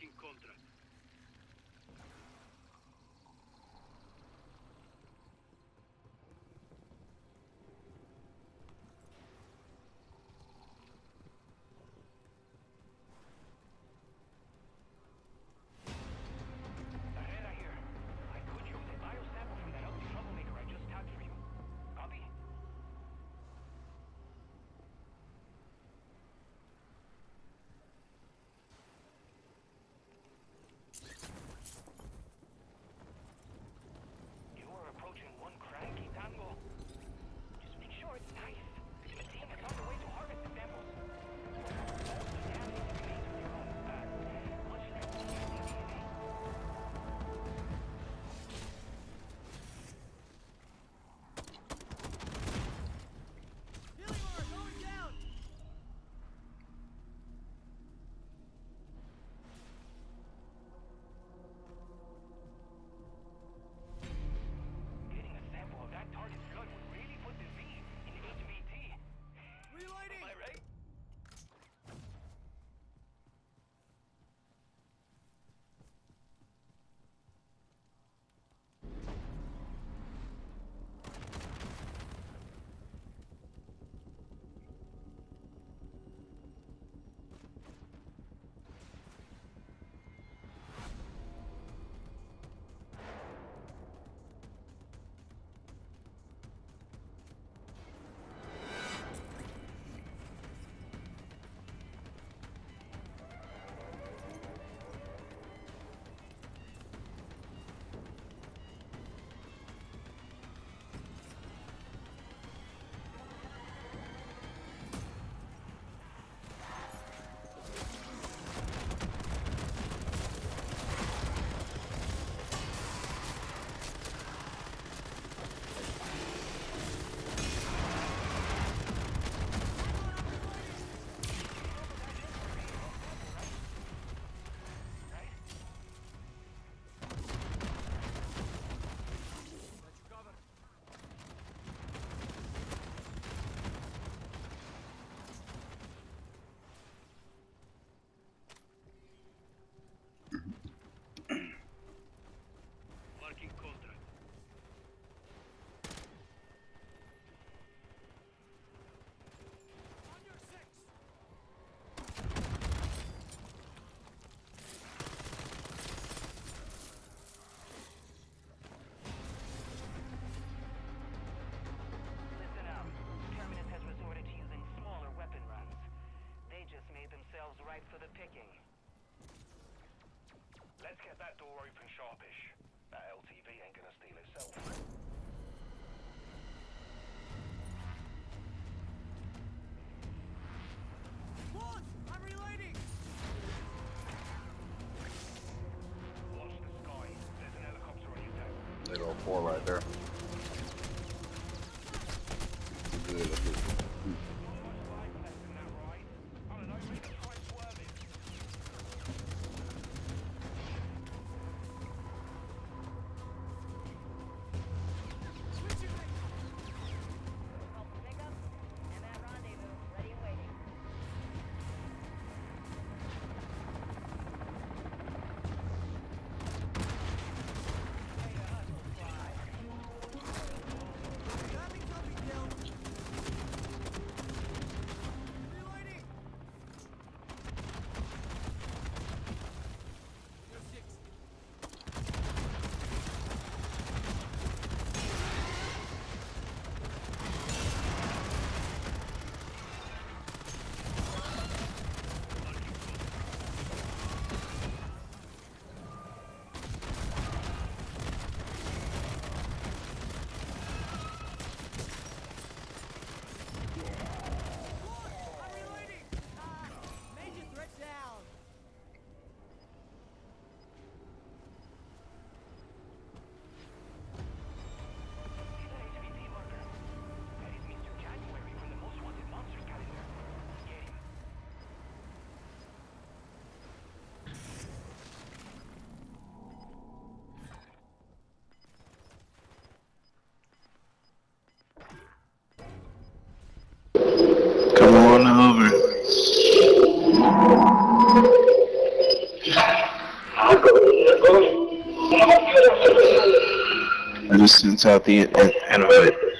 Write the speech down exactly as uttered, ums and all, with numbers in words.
Marking contract. Herrera here. I could use a biosample from that ugly troublemaker I just tagged for you. Copy? You are approaching one cranky tango. Just make sure it's nice. The team is on the way to harvest the samples. All the damage remains with your own. Uh, much less interesting D N A. Healing orb going down! Getting a sample of that target's blood would really put the V in H V T. Reloading! Am I right? Got you covered. Marking contract. On your six! Listen up. Terminus has resorted to using smaller weapon runs. They just made themselves ripe for the picking. Let's get that door open sharpish. That L T V ain't gonna steal itself. Launch! I'm reloading! Watch the sky. There's an helicopter on your tail. There go four right there. Good, that's good. Not much life left in that ride. I don't know, maybe try swerving. Switching me! Help pick up, and at rendezvous, ready and waiting. Grabbing trophy kill! I just sent out the invite.